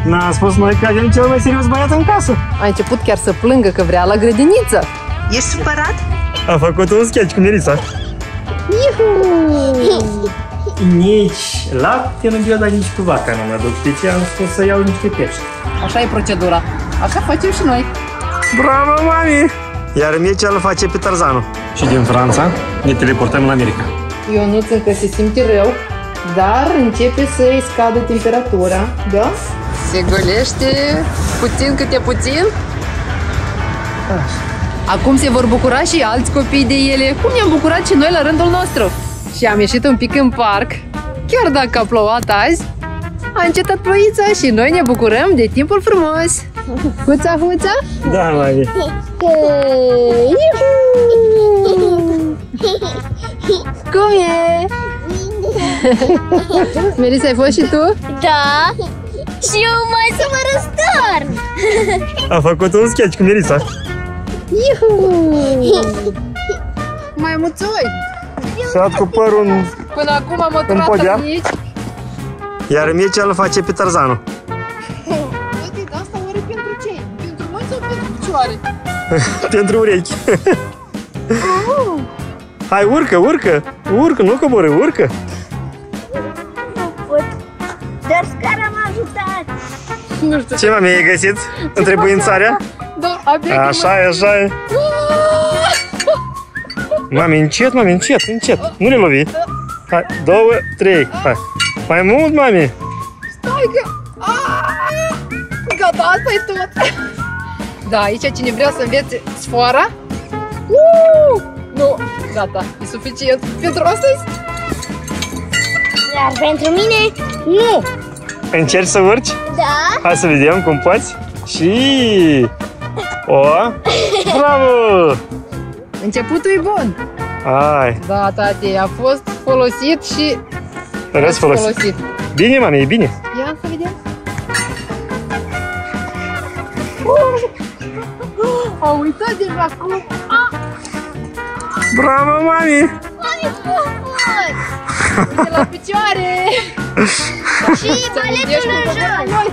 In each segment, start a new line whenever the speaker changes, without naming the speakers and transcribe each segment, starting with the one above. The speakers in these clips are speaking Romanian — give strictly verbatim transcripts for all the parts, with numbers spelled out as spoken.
N-a spus noi că avem cel mai serios băiat în casă.
A început chiar să plângă că vrea la grădiniță.
Ești supărat?
A făcut un sketch cu Mirița.
Iuhu!
Nici lapte nu beau, dar nici cu vaca nu mă duc. De ce am spus să iau niște pești?
Așa e procedura. Așa facem și noi.
Bravo, mami! Iar Mircea îl face pe Tarzanul. Și din Franța ne teleportăm în America.
Ionuț încă se simte rău, dar începe să-i scadă temperatura, da? Se golește puțin câte puțin. Acum se vor bucura și alți copii de ele, cum ne-am bucurat și noi la rândul nostru. Și am ieșit un pic în parc, chiar dacă a plouat azi, a încetat ploița și noi ne bucurăm de timpul frumos. Huța, huța?
Da, mami.
Cum e? Melissa, ai fost și tu?
Da. Și eu mai să mă răstorn.
A făcut un sketch cu Mirița.
Iuhu! Mai muțoi!
Și-a dat cu părul în...
Până acum am măturat aici.
Iar Mircea îl face pe Tarzanul.
Uite, asta oare pentru ce? Pentru mâini sau pentru picioare?
Pentru urechi. Hai, urcă, urcă! Urcă, nu coboră, urcă!
Dar scara m-a ajutat.
Nu știu.
Ce, mami, ai găsit? Întrebuințarea?
Da, abia
Așa e, așa e. Mami, încet, mami, încet, încet. Nu le lovi. Hai, două, trei. Hai. Mai mult, mami.
Stai că... Aaaa! Gata, asta e tot. Da, aici cine vrea să învețe sfoara. Uuu! Nu, gata, e suficient pentru astăzi.
Dar pentru mine, nu.
Încerci să urci?
Da.
Hai să vedem cum poți. Și... O! Bravo!
Începutul e bun.
Hai.
Da, tati, a fost folosit și...
Răs folosit.
folosit.
Bine, mami, e bine.
Ia să vedem. A uitat deja cum...
Bravo, mami!
De la picioare!
Și baletul în jos.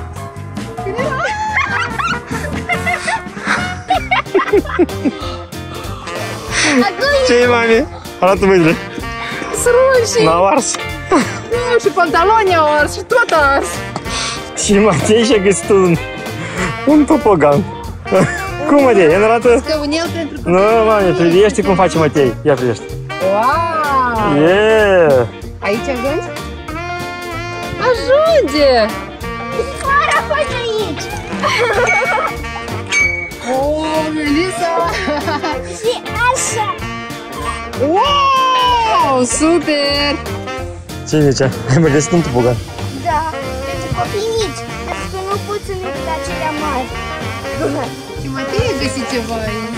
Ce-i, mami? Arată mâinile.
Sruși!
N-au ars.
Nu, și pantaloni au ars și tot a ars.
Și Matei și-a găsit un, un topogan. Cum, Matei? El arată...
Scăunel pentru...
Nu, mami, privește cum face Matei. Ia privește.
Wow!
Yeah!
Aici ajungi? Ajunge!
Scara face aici.
Oh, Melissa!
Și așa.
Wow! Super!
Ce e, Mircea? Ai mai găsit un topogan?
Da, pentru copii mici. Pentru că nu pot să merg la acelea mari.
Și Matei a găsit ceva aici.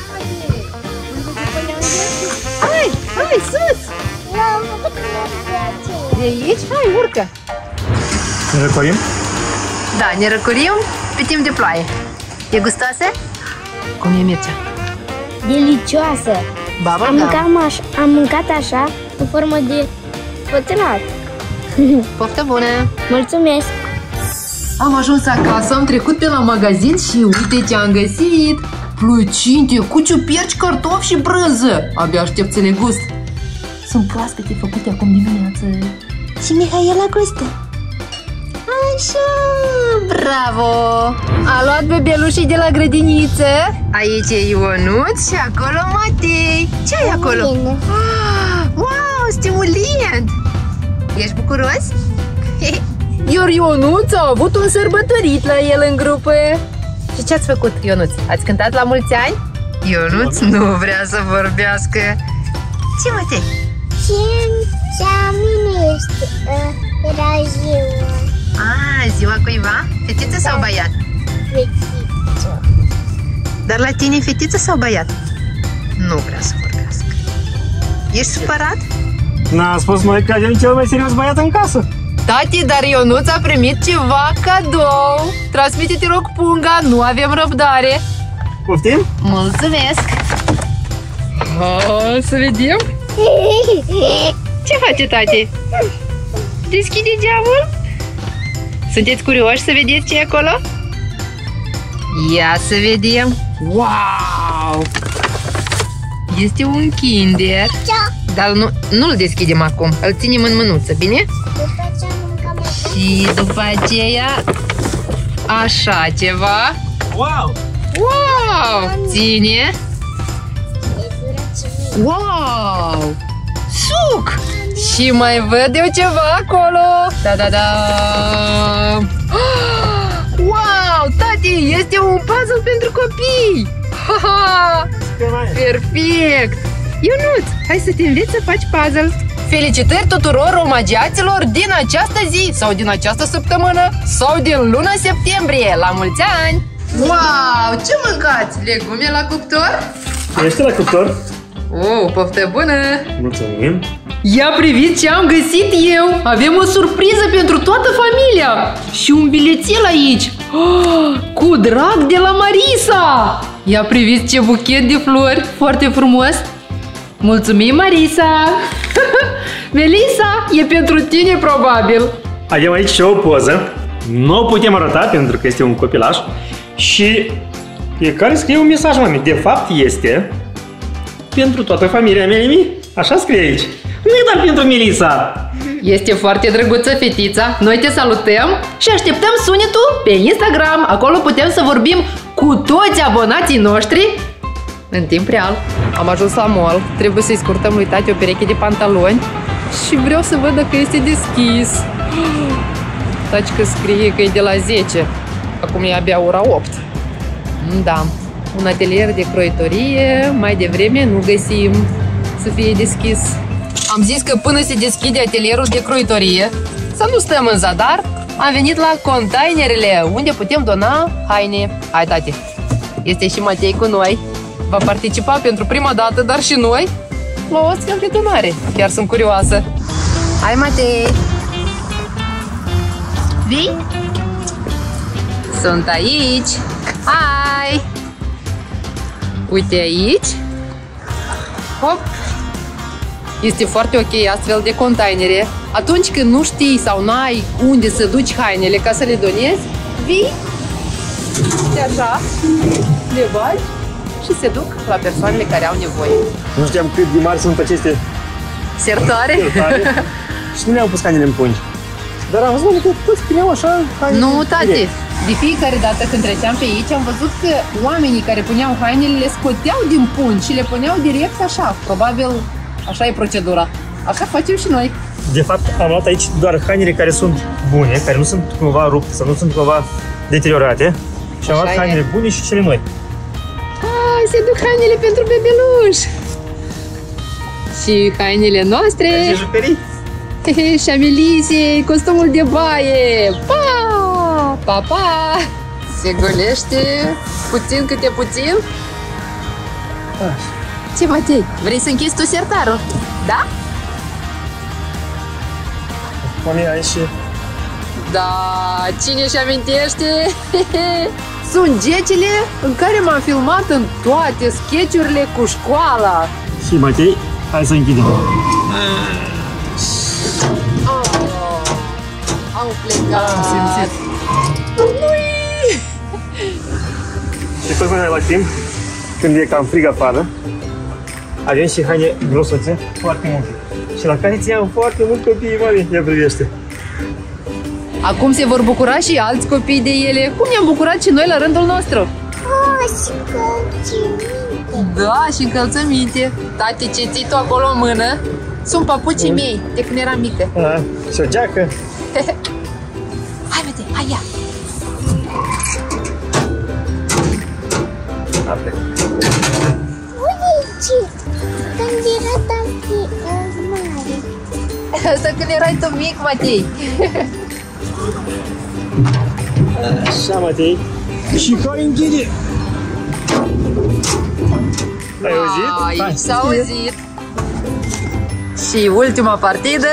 Hai, hai, sus!
Nu, am văzut că merg pe aceea.
De aici? Hai, urcă!
Ne răcorim?
Da, ne răcorim pe timp de ploaie. E gustoasă? Cum e, Mircea?
Delicioasă.
Baba,
Am
da.
mâncat, așa, am mâncat așa, în formă de pătrat.
Poftă bună!
Mulțumesc!
Am ajuns acasă, am trecut pe la magazin și uite ce am găsit! Plăcinte cu ciuperci, cartofi și brânză! Abia aștept să le gust! Sunt proaspete făcute acum dimineață. Și Mihaela gustă. Așa, bravo! A luat bebelușii de la grădiniță. Aici e Ionuț și acolo Matei. Ce ai acolo? Ah, wow, stimulent! Ești bucuros? Iar Ionuț a avut un sărbătorit la el în grupă. Și ce ați făcut, Ionuț? Ați cântat la mulți ani? Ionuț nu vrea să vorbească. Ce, Matei?
Și la mine este, uh, era ziua.
Ah, ziua cuiva? Fetiță sau băiat?
Fetiță.
Dar la tine fetiță sau băiat? Nu vrea să vorbească. Ești supărat?
N-a spus noi că avem cel mai serios băiat în casă.
Tati, dar Ionuț a primit ceva cadou. Transmite-te, rog, punga, nu avem răbdare.
Poftim?
Mulțumesc. O, să vedem. Ce face, tati? Deschide geamul? Sunteți curioși să vedeți ce e acolo? Ia să vedem. Wow! Este un Kinder. Dar nu, nu-l deschidem acum. Îl ținem în mânuță, bine?
După ce mâncăm
Și după aceea așa ceva.
Wow!
Wow! Ține. Wow! Suc! Și mai văd eu ceva acolo. Da, da, da! Wow! Tati, este un puzzle pentru copii! Ha, ha! Perfect! Ionuț, hai să te înveți să faci puzzle. Felicitări tuturor omagiaților din această zi sau din această săptămână sau din luna septembrie. La mulți ani! Wow! Ce mâncați? Legume la cuptor?
Ești la cuptor?
Oh, poftă bună!
Mulțumim!
Ia priviți ce am găsit eu! Avem o surpriză pentru toată familia! Și un bilețel aici! Oh, cu drag de la Marisa! Ia priviți ce buchet de flori! Foarte frumos! Mulțumim, Marisa! Melissa, e pentru tine probabil!
Avem aici și o poză. Nu o putem arăta pentru că este un copilaș. Și pe care scrie un mesaj, mami. De fapt este pentru toată familia mea. Așa scrie aici. Nu e doar pentru Melissa.
Este foarte drăguță fetița. Noi te salutăm și așteptăm sunetul pe Instagram. Acolo putem să vorbim cu toți abonații noștri în timp real. Am ajuns la mall. Trebuie să-i scurtăm lui tati o pereche de pantaloni și vreau să văd dacă este deschis. Taci că scrie că e de la zece. Acum e abia ora opt. Da, un atelier de croitorie. Mai devreme nu găsim să fie deschis. Am zis că până se deschide atelierul de croitorie, să nu stăm în zadar, am venit la containerele unde putem dona haine. Hai, tati, este și Matei cu noi. Va participa pentru prima dată, dar și noi, la o astfel de donare. Chiar sunt curioasă. Hai, Matei! Vii? Sunt aici! Hai! Uite aici! Hop! Este foarte ok astfel de containere. Atunci când nu știi sau n-ai unde să duci hainele ca să le donezi, vii și așa le bagi și se duc la persoanele care au nevoie.
Nu știam cât de mari sunt aceste
Sertoare?
sertoare și nu le-am pus hainele în pungi. Dar am văzut că toți primeau așa haine.
Nu, tati.
direct.
De fiecare dată când treceam pe aici am văzut că oamenii care puneau hainele le scoteau din pungi și le puneau direct așa. Probabil așa e procedura. Așa facem și noi.
De fapt, am luat aici doar hainele care sunt bune, care nu sunt cumva rupte sau nu sunt cumva deteriorate. Și am
Așa
luat
e.
hainele bune și cele noi.
Hai, se duc hainele pentru bebeluș. Și hainele noastre.
Și jucării.
Hehe, și a Melisei, costumul de baie. Pa! Pa, pa! Se golește puțin câte puțin. Ce, Matei? Vrei să închizi tu sertarul? Da?
Mami, ai și...
Da, cine își amintește? Sunt gecile în care m-am filmat în toate sketch-urile cu școala.
Și Matei, hai să închidem.
Oh, au plecat.
Am simțit. Și tot până la timp, când e cam frig afară, avem și haine grosuțe, foarte multe. Și la care ți iau foarte mult copiii, mami, ia privește.
Acum se vor bucura și alți copii de ele, cum ne-am bucurat și noi la rândul nostru.
Oh, și încălțiminte.
Da, și încălțăminte. Tati, ce ții tu acolo în mână? Sunt papucii mei, de când eram mică.
A, și o geacă.
Hai, Mete, hai, ia.
Apre.
Uite, când era tati mare.
Asta când erai tu mic, Matei.
Așa, Matei. Și care închide. Ai auzit?
Aici s-a auzit. Și ultima partidă.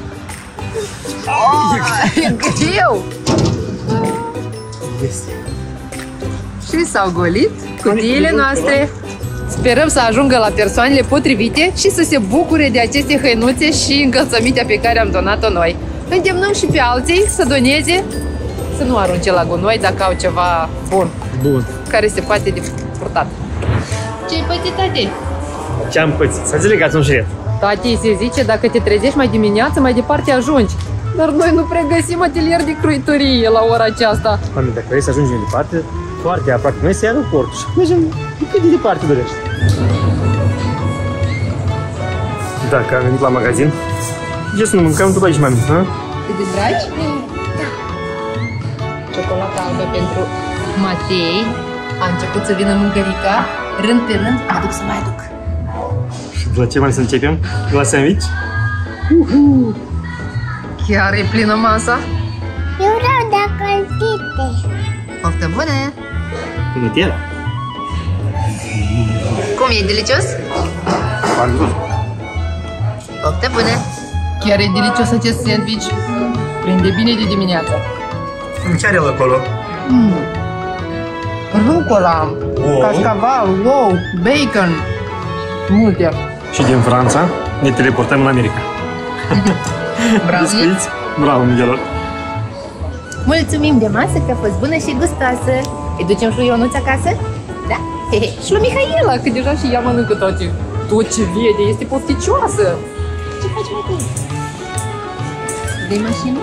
Oh, e greu. Și s-au golit cutiile noastre. Sperăm să ajungă la persoanele potrivite și să se bucure de aceste hăinuțe și încălțămintea pe care am donat-o noi. Îndemnăm și pe alții să doneze să nu arunce la gunoi dacă au ceva bun,
Bun.
care se poate de purtat. Ce-ai pățit, tati?
Ce-am pățit? Să legați un șiret.
Tati, se zice, dacă te trezești mai dimineață, mai departe ajungi. Dar noi nu pregăsim atelier de cruitorie la ora aceasta.
Mami, dacă vrei să ajungem departe, foarte aproape, noi să ia aeroportul și mergem cât de departe dorești. Dacă am venit la magazin, ce să nu mâncăm după aici, mami, ha?
Te distragi? Ciocolata albă pentru Matei. A început să vină mâncărica. Rând pe rând, mă duc să mai aduc.
Și de la ce mai să începem? De la sandwich?
Uhu. Chiar e plină masa?
Eu vreau de căltite.
Poftă bună!
Bună tiara!
Cum e, delicios?
Foarte bun!
Poftă bună! Chiar e delicios acest sandwich. Prinde bine de dimineață.
Ce are el acolo?
Mm. Rucola,
Wow.
cașcaval, ou, bacon. Multe.
Și din Franța ne teleportăm în America.
Bravo!
Biscuiți? Bravo, Miguel!
Mulțumim de masă că a fost bună și gustoasă.
Îi ducem și lui Ionuț acasă?
Da?
Și lui Mihaela, că deja și ea mănâncă toate. Tot ce vede este pofticioasă.
Ce faci, Matei?
De mașină?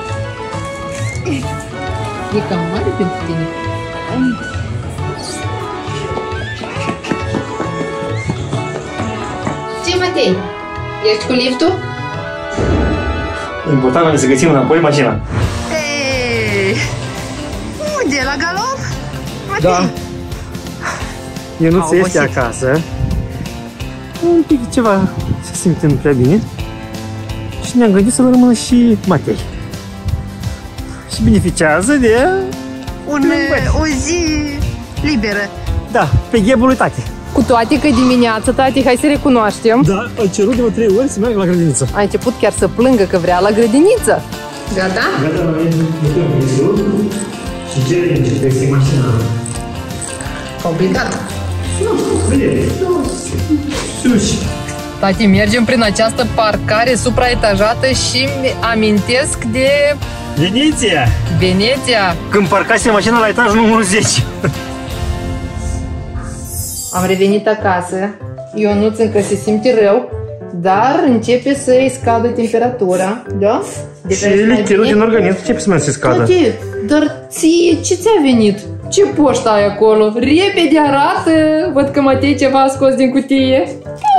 E cam mare pentru tine. Ce, Matei? Ești cu liftul?
Important e să găsim înapoi mașina.
Ei, unde? La galop?
Da. Eu nu
Au
se este
obosit.
acasă. Un pic ceva se simte nu prea bine. Și ne-am gândit să rămână și Matei. Și beneficiază de...
Un, o zi liberă.
Da, pe ghebul lui tati.
Cu toate că dimineața, tati, hai să recunoaștem,
Da, a cerut de vreo trei ori să meargă la grădiniță.
a început chiar să plângă că vrea la grădiniță. Gata?
Gata, noi mutem vizul și cere să găsim mașina.
Complicat.
Sus.
Tati, mergem prin această parcare supraetajată și mi amintesc de
Veneția!
Veneția.
Când parcase mașina la etajul numărul zece.
Am revenit acasă. Ionuț încă se simte rău, dar începe să-i scadă temperatura, da? De
Și lichidul din organism începe să mai se scadă.
Tati, dar ție ce ți-a venit? Ce poștă ai acolo? Repede arată! Văd că Matei ceva a scos din cutie.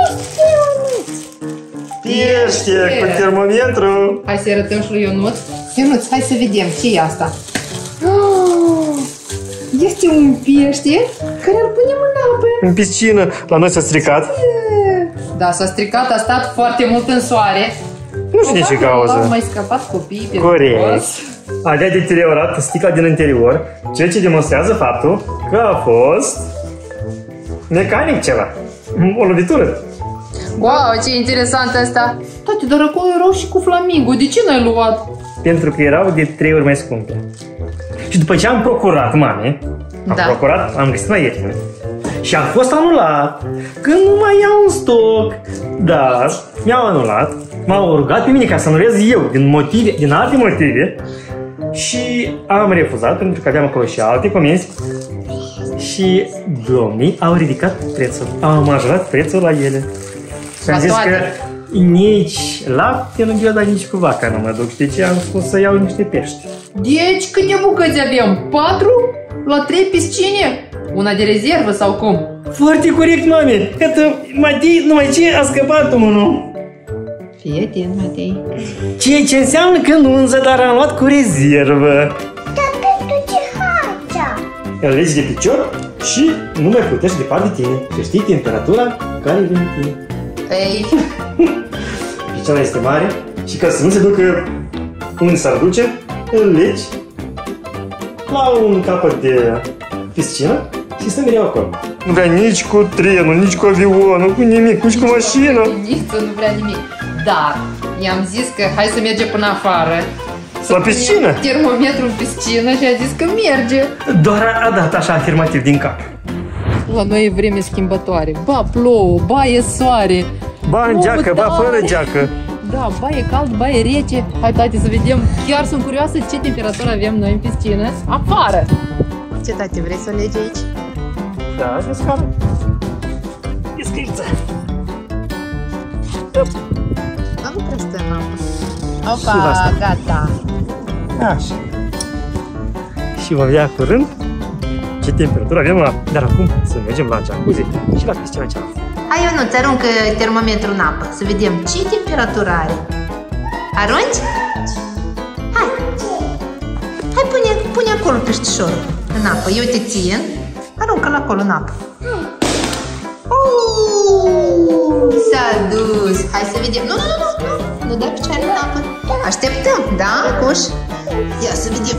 Pește cu termometru.
Hai să arătăm și lui Ionuț. Ionuț, hai să vedem ce e asta. Oh, este un pește care îl punem în apă.
În piscină. La noi s-a stricat.
Da, s-a stricat, a stat foarte mult în soare.
Nu știu de ce
Au
cauză.
mai scăpat copiii pe
Corect.
post.
Avea deteriorat sticla din interior, ceea ce demonstrează faptul că a fost mecanic ceva. O lovitură.
Wow, ce interesant asta! Tati, dar acolo erau și cu flamingo, de ce n-ai luat?
Pentru că erau de trei ori mai scumpe. Și după ce am procurat, mami, am
Da.
procurat, am găsit mai ieftin. Și a fost anulat, că nu mai iau în stoc. Dar mi-au anulat, m-au rugat pe mine ca să anulez eu, din motive, din alte motive. Și am refuzat, pentru că aveam acolo și alte comenzi. Și domnii au ridicat prețul, au majorat prețul la ele. Și am
La
zis
toate.
că nici lapte nu eu, dar nici cu vaca nu mă duc. De ce am spus să iau niște pești.
Deci, câte bucăți avem? Patru? La trei piscine? Una de rezervă sau cum?
Foarte corect, mami! Iată, Matei, numai ce a scăpat unul.
Fii atent, Matei.
Ceea ce înseamnă că nunță, dar am luat cu rezervă.
Dar pentru ce facea?
Îl legi de picior și nu mai plutești departe de tine. Să știi temperatura care vine tine.
Ei,
Picioara este mare și ca să nu se ducă unde s-ar duce, îl legi la un capăt de piscină și să mereu acolo. Nu vrea nici cu trenul, nici cu avionul, cu nimic, nici cu mașina.
nici nu vrea nimic. Dar, i-am zis că hai să mergem până afară.
La piscină?
Termometru în piscină și a zis că merge.
Doar a dat așa afirmativ din cap.
La noi e vreme schimbătoare. Ba plouă, ba e soare.
Ba în
O,
geacă, ba
da.
fără geacă.
Da, ba e cald, ba e rece. Hai, tati, să vedem. Chiar sunt curioasă ce temperatură avem noi în piscină. Afară! Ce, tati, vrei să o legi aici?
Da, de scară. Descăiță.
Dar nu prea stă în apă.
Și la asta.
Opa, gata.
Așa. Și vom vedea curând ce temperatură avem la... Dar acum să mergem la jacuzzi și la piscina cealaltă.
Hai, Ionuț, aruncă termometrul în apă, să vedem ce temperatură are. Arunci? Hai! Hai, pune, pune acolo peștișorul în apă. Eu te țin. Aruncă-l acolo în apă. Uuuu, s-a dus. Hai să vedem. Nu, nu, nu, nu. Nu dai picioare în apă. Așteptăm, da, Cuș? Ia să vedem.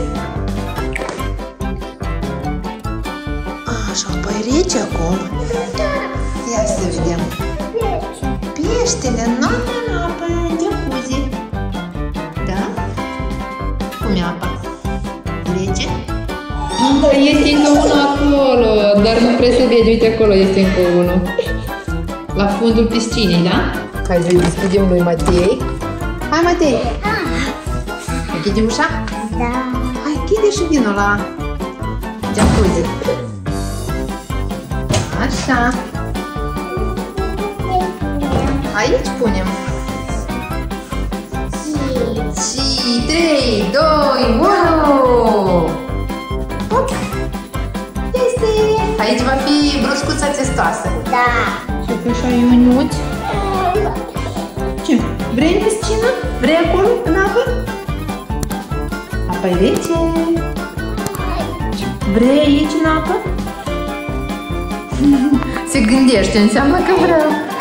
Așa, păi rece acum. Ia să vedem. Peștele, nu, în apă, în jacuzzi. Da? Cum e apa? Rece? Da, este încă unul acolo, dar nu prea se vede. Uite, acolo este încă unul. La fundul piscinei, da? Hai să deschidem lui Matei. Hai, Matei! Închide ușa?
Da.
Hai, închide și vină la jacuzzi. Așa. Aici punem. Și trei, doi, unu. Hop. Este. Aici va fi broscuța testoasă.
Da.
Și așa, Ionuț. Ce? Vrei în piscină? Vrei acolo, în apă? Apa-i rece. Vrei aici în apă? Se gândește, înseamnă că vreau.